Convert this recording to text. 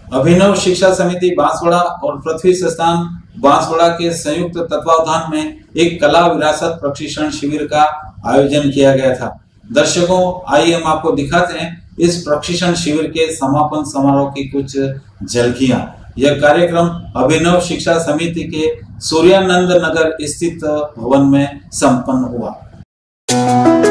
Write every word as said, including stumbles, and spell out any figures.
अभिनव शिक्षा समिति बांसवाड़ा और पृथ्वी संस्थान बांसवाड़ा के संयुक्त तत्वावधान में एक कला विरासत प्रशिक्षण शिविर का आयोजन किया गया था। दर्शकों, आइए हम आपको दिखाते हैं इस प्रशिक्षण शिविर के समापन समारोह की कुछ झलकियां। यह कार्यक्रम अभिनव शिक्षा समिति के सूर्यानंद नगर स्थित भवन में संपन्न हुआ।